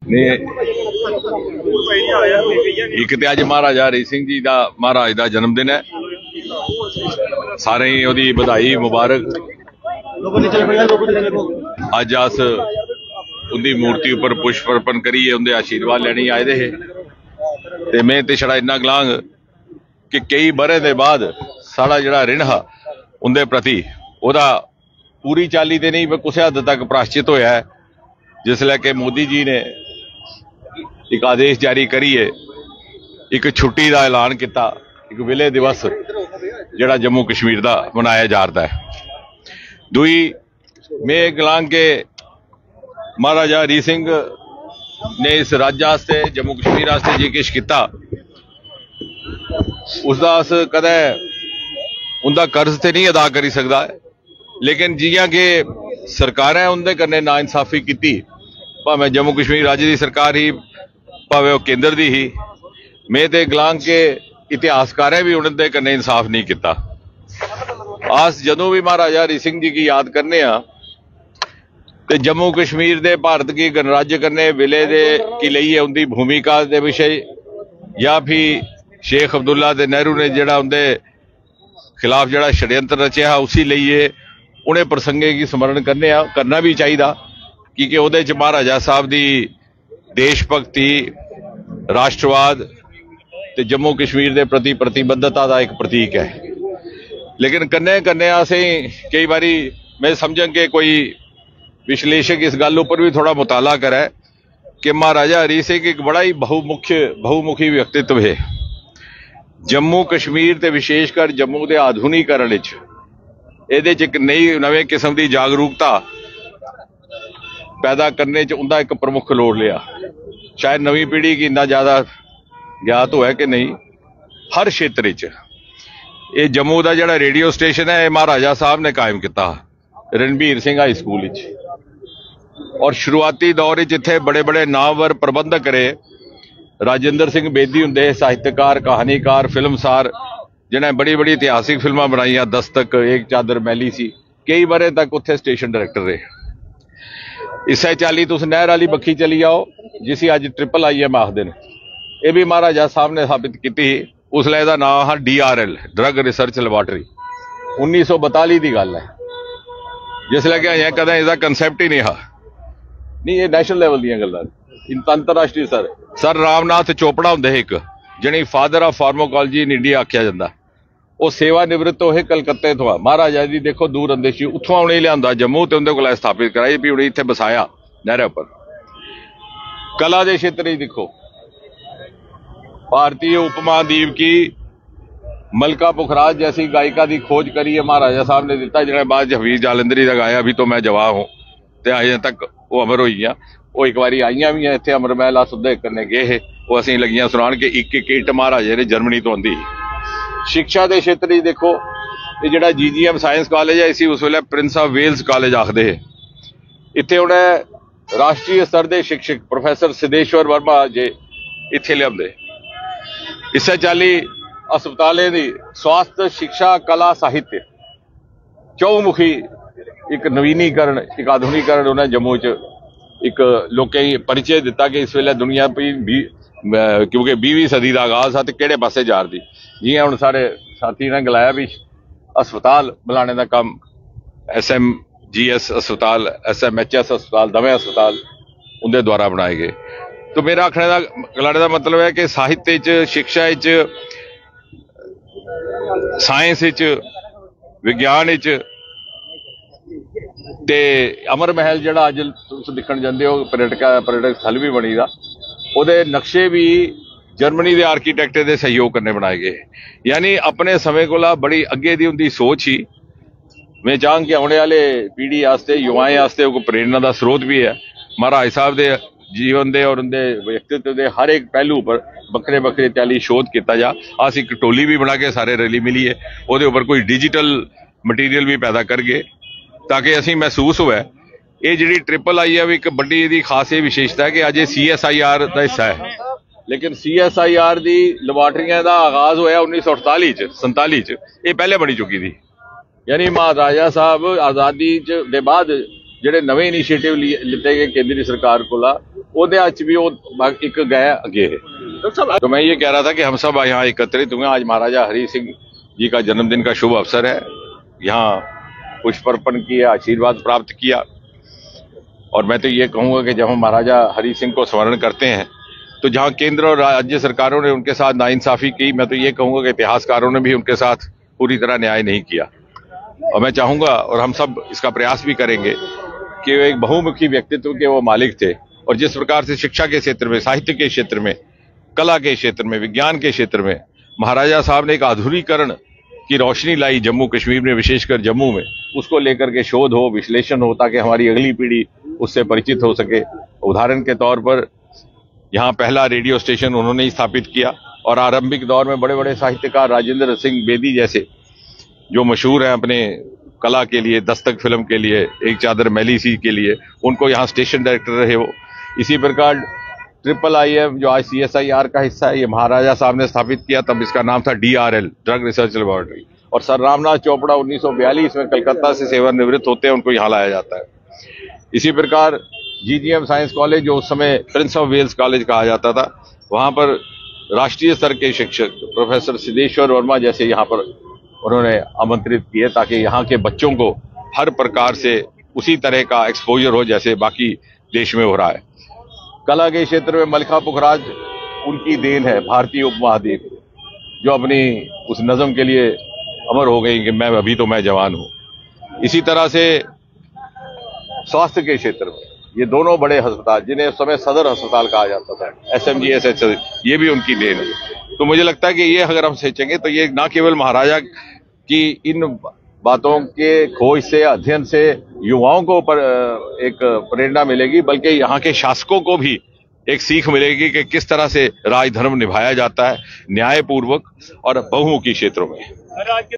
एक तो अज महाराजा हरी सिंह जी का महाराज का जन्मदिन है। सारे ही ओदी बधाई मुबारक। अज अस उनकी मूर्ति उपर पुष्प अर्पण करिए उनके आशीर्वाद लैने आए दे। ते मैं तो छड़ा इन्ना गलांग कि कई बरे के बाद साड़ा जिहड़ा ऋण हा उनके प्रति उहदा पूरी चाली तो नहीं पर कुछ हद तक प्राश्चित होया है, जिसलै कि मोदी जी ने एक आदेश जारी करिए, एक छुट्टी का ऐलान किया, एक विलय दिवस जिहड़ा जम्मू कश्मीर का मनाया जा रहा है। दूई मैं गलांग के महाराजा हरी सिंह ने इस राज्य वास्ते जम्मू कश्मीर वास्ते जे किश किया उसका अस कदे उनका कर्ज तो नहीं अदा करी सकता, लेकिन जियां कि सरकारें उनके कन्नै नाइंसाफी की, भावें जम्मू कश्मीर राज्य की सरकार ही भावें वो केंद्र की ही, मैं तो गलांग के इतिहासकारें भी उन्होंने कन्नै इंसाफ नहीं किया। अस जदों भी महाराजा हरी सिंह जी की याद करने तो जम्मू कश्मीर दे भारत की गणराज्य करने विलय दे की लईए उनकी भूमिका के विषय, या फिर शेख अब्दुल्ला ते नेहरू ने जिहड़ा उनके खिलाफ जिहड़ा षड्यंत्र रचिया उसी लईए उन्हें प्रसंगे की स्मरण करना भी चाहिए, क्योंकि उहदे च महाराजा साहब की देशभक्ति, राष्ट्रवाद ते जम्मू कश्मीर के प्रति प्रतिबद्धता का एक प्रतीक है। लेकिन कन्ने कन्ने असें कई बारी मैं समझां कि कोई विश्लेषक इस गल उपर भी थोड़ा मुताला करे कि महाराजा हरी सिंह एक बड़ा ही बहुमुखी व्यक्तित्व है। जम्मू कश्मीर ते विशेषकर जम्मू के आधुनिकीकरण ये एक नवे किस्म की जागरूकता पैदा करने उनका एक प्रमुख रोल लिया। शायद नवी पीढ़ी की इन्ना ज्यादा ज्ञात हो है कि नहीं, हर क्षेत्र ये जम्मू का जिहड़ा रेडियो स्टेशन है महाराजा साहब ने कायम किया रणबीर सिंह हाई स्कूल, और शुरुआती दौर इत्थे बड़े बड़े नामवर प्रबंधक रहे। राजेंद्र सिंह बेदी हुंदे साहित्यकार, कहानीकार, फिल्मसार जिन्हें बड़ी बड़ी इतिहासिक फिल्मां बनाई, दस्तक, एक चादर मैली सी, कई बारे तक उत्थे स्टेशन डायरैक्टर रहे। इस चाली तुस नहर वाली बखी चली जाओ जिसी अज ट्रिपल IM आखदे ने, यह भी महाराजा साहब ने स्थापित की। उसलै इहदा नाम है DRL ड्रग रिसर्च लैबोरेटरी। 1942 की गल है, जिसलै कि अजें कदें इसका कंसैप्ट ही नहीं हा। नहीं, ये नैशनल लैवल दी गल्लां, अंतरराष्ट्रीय सर रामनाथ चोपड़ा होंदे एक जिन्हें father of pharmacology in India आख्या जाता, वो सेवानिवृत्त होए कलकत्ते तो। महाराजा जी देखो दूर अंदेशी उत्थों उन्हें लिया जम्मू तो उन्हें को स्थापित कराई भी उन्हें इत्थे बसाया नहर पर। कला के क्षेत्र ही देखो, भारतीय उपमहाद्वीप की मलका पुखराज जैसी गायिका की खोज करी है महाराजा साहब ने दिता, जिन्हें बाद हफीज जालंधरी का गाया अभी तो मैं जवां हूँ, तो अजे तक वो अमर हुई हैं। वो एक बारी आईया भी इतने अमर महल सुधे करने गए, वो असीं लगियां सुनाण के एक एक इट महाराजे ने जर्मनी तो आंदी। शिक्षा के क्षेत्र ही देखो, ये जिहड़ा GGM साइंस कॉलेज है इसी उस वेले प्रिंस ऑफ वेल्स कॉलेज आखदे। इत्थे उन्हें राष्ट्रीय स्तर के शिक्षक प्रोफैसर सिद्धेश्वर वर्मा जे इत्थे लियाते। इस चाली अस्पतालें की स्वास्थ्य, शिक्षा, कला, साहित्य चौमुखी एक नवीनीकरण, एक आधुनिकीकरण उन्हें जम्मू च एक लोकें परिचय दिता कि इस वेले दुनिया क्योंकि 20वीं सदी का आगाज है तो किहड़े पासे जा रही। जियां हुण सारे साथी ने गलाया भी अस्पताल बनाने का काम SMGS अस्पताल, SMHS अस्पताल, दमे अस्पताल उनके द्वारा बनाए गए। तो मेरा आखने का गलाने का मतलब है कि साहित्य च, शिक्षा च, साइंस च, विज्ञान च ते अमर महल जिहड़ा अज तुसीं दिखण जांदे हो पर्यटक स्थल भी बनी दा, उहदे नक्शे भी जर्मनी के आर्कीटैक्ट के सहयोग करने बनाए गए। यानी अपने समय को बड़ी अगे दी उनकी सोच ही। मैं चाहां कि आने वाले पीढ़ी वास्ते, युवाएं वास्ते कोई प्रेरणा का स्रोत भी है। महाराज साहब के जीवन के और उनके व्यक्तित्व के हर एक पहलू पर बखरे बखरे चाली शोध किया जा। अस एक टोली भी बना के सारे रली मिलीए, वो उपर कोई डिजिटल मटीरियल भी पैदा करके, ताकि असी महसूस होए ये जी ट्रिपल IM एक बड़ी इहदी खास ये विशेषता है कि अज CSIR का हिस्सा है। लेकिन CSIR की लैबोरेटरियां का आगाज होया 1948-47 ये पहले बनी चुकी थी। यानी महाराजा साहब आज़ादी के बाद ਜਿਹੜੇ ਨਵੇਂ ਇਨੀਸ਼ੀਏਟਿਵ ਲਿੱਤੇ गए केंद्रीय सरकार ਕੋਲ ਉਹਦੇ ਵਿੱਚ ਵੀ ਉਹ ਇੱਕ गए ਅੱਗੇ है। तो मैं ये कह रहा था कि हम सब यहाँ एकत्रित हुए। आज महाराजा हरि सिंह जी का जन्मदिन का शुभ अवसर है। यहाँ पुष्प अर्पण किया, आशीर्वाद प्राप्त किया। और मैं तो ये कहूँगा कि जब हम महाराजा हरि सिंह को स्मरण करते हैं तो जहाँ केंद्र और राज्य सरकारों ने उनके साथ नाइंसाफी की, मैं तो ये कहूँगा कि इतिहासकारों ने भी उनके साथ पूरी तरह न्याय नहीं किया। और मैं चाहूँगा और हम सब इसका प्रयास भी करेंगे कि वे एक बहुमुखी व्यक्तित्व के वो मालिक थे। और जिस प्रकार से शिक्षा के क्षेत्र में, साहित्य के क्षेत्र में, कला के क्षेत्र में, विज्ञान के क्षेत्र में महाराजा साहब ने एक आधुनिकीकरण की रोशनी लाई जम्मू कश्मीर में, विशेषकर जम्मू में, उसको लेकर के शोध हो, विश्लेषण हो, ताकि हमारी अगली पीढ़ी उससे परिचित हो सके। उदाहरण के तौर पर यहाँ पहला रेडियो स्टेशन उन्होंने ही स्थापित किया। और आरंभिक दौर में बड़े बड़े साहित्यकार राजेंद्र सिंह बेदी जैसे जो मशहूर हैं अपने कला के लिए, दस्तक फिल्म के लिए, एक चादर मैली सी के लिए, उनको यहाँ स्टेशन डायरेक्टर रहे वो। इसी प्रकार IIIM जो आज CSIR का हिस्सा है, ये महाराजा साहब ने स्थापित किया, तब इसका नाम था DRL, ड्रग रिसर्च लेबोरेटरी। और सर रामनाथ चोपड़ा 1942 में कलकत्ता से सेवानिवृत्त होते हैं, उनको यहाँ लाया जाता है। इसी प्रकार GGM साइंस कॉलेज, जो उस समय प्रिंस ऑफ वेल्स कॉलेज कहा जाता था, वहाँ पर राष्ट्रीय स्तर के शिक्षक प्रोफेसर सिद्धेश्वर वर्मा जैसे यहाँ पर उन्होंने आमंत्रित किए, ताकि यहाँ के बच्चों को हर प्रकार से उसी तरह का एक्सपोजर हो जैसे बाकी देश में हो रहा है। कला के क्षेत्र में मल्लिका पुखराज उनकी देन है, भारतीय उपमहाद्वीप, जो अपनी उस नज़म के लिए अमर हो गई कि मैं जवान हूं। इसी तरह से स्वास्थ्य के क्षेत्र में ये दोनों बड़े अस्पताल, जिन्हें उस समय सदर अस्पताल कहा जाता था, SMGS, ये भी उनकी देन है। तो मुझे लगता है कि ये अगर हम सोचेंगे तो ये न केवल महाराजा की इन बातों के खोज से, अध्ययन से युवाओं को एक प्रेरणा मिलेगी, बल्कि यहाँ के शासकों को भी एक सीख मिलेगी कि किस तरह से राजधर्म निभाया जाता है न्यायपूर्वक और बहुमुखी क्षेत्रों में।